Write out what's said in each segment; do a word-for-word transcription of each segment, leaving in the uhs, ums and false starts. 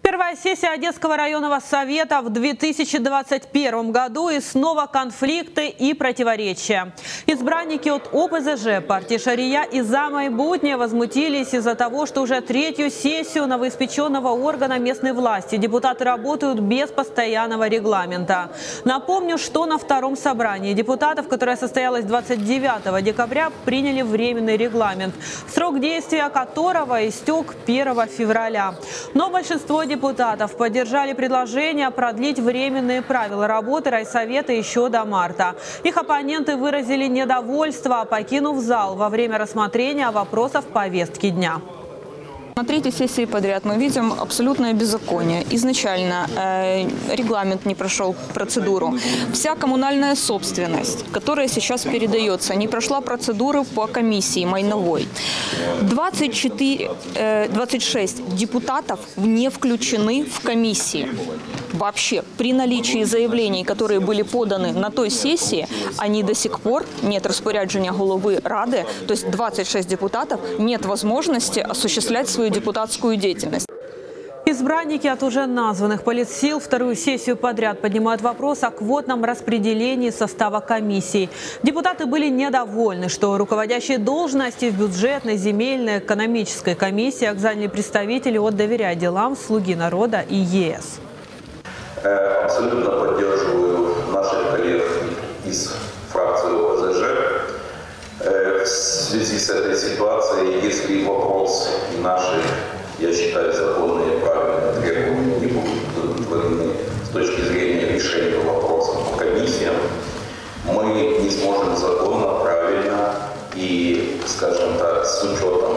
Первая сессия Одесского районного совета в две тысячи двадцать первом году, и снова конфликты и противоречия. Избранники от О Пэ Зэ Жэ, партии Шария и За майбутнее возмутились из-за того, что уже третью сессию новоиспеченного органа местной власти депутаты работают без постоянного регламента. Напомню, что на втором собрании депутатов, которое состоялось двадцать девятого декабря, приняли временный регламент, срок действия которого истек первого февраля. Но большинство депутатов поддержали предложение продлить временные правила работы райсовета еще до марта. Их оппоненты выразили недовольство, покинув зал во время рассмотрения вопросов повестки дня. На третьей сессии подряд мы видим абсолютное беззаконие. Изначально э, регламент не прошел процедуру. Вся коммунальная собственность, которая сейчас передается, не прошла процедуру по комиссии майновой. двадцать четыре, э, двадцать шесть депутатов не включены в комиссии. Вообще, при наличии заявлений, которые были поданы на той сессии, они до сих пор нет распоряджения головы Рады, то есть двадцать шесть депутатов, нет возможности осуществлять свою депутатскую деятельность. Избранники от уже названных политсил вторую сессию подряд поднимают вопрос о квотном распределении состава комиссий. Депутаты были недовольны, что руководящие должности в бюджетной, земельной, экономической комиссиях заняли представители от «Доверяй делам», «Слуги народа» и Е С. Абсолютно поддерживаю наших коллег из фракции О Пэ Зэ Жэ. В связи с этой ситуацией, если вопрос наши, я считаю, законные и правильные требования не будут удовлетворены с точки зрения решения вопроса по комиссиям, мы не сможем законно, правильно и, скажем так, с учетом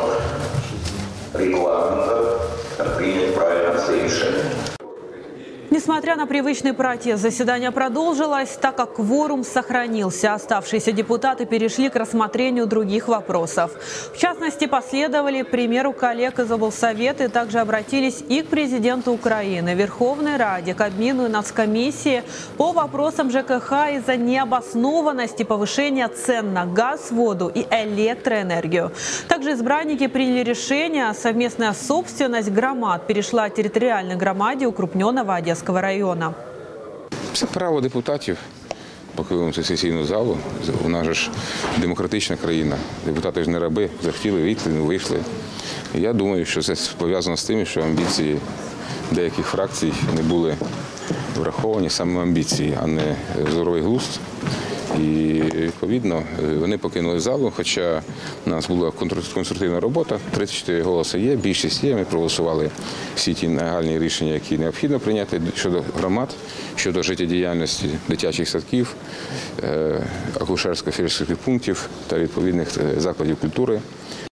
регламента принять правильно все решения. Несмотря на привычный протест, заседание продолжилось, так как кворум сохранился. Оставшиеся депутаты перешли к рассмотрению других вопросов. В частности, последовали примеру коллег из облсовета и также обратились и к президенту Украины, Верховной Раде, Кабмину и Нацкомиссии по вопросам Ж К Х из-за необоснованности повышения цен на газ, воду и электроэнергию. Также избранники приняли решение: совместная собственность громад перешла от территориальной громаде укрупненного Одесского району. Це право депутатів покинути сесійну залу. У нас же ж демократична країна. Депутати ж не раби, захотіли вийти, не вийшли. Я думаю, що це пов'язано з тим, що амбіції деяких фракцій не були враховані, саме амбіції, а не здоровий глузд. І, відповідно, вони покинули залу, хоча у нас була конструктивна робота, тридцять чотири голоси є, більшість є, ми проголосували всі ті нагальні рішення, які необхідно прийняти щодо громад, щодо життєдіяльності дитячих садків, акушерсько-фельдшерських пунктів та відповідних закладів культури.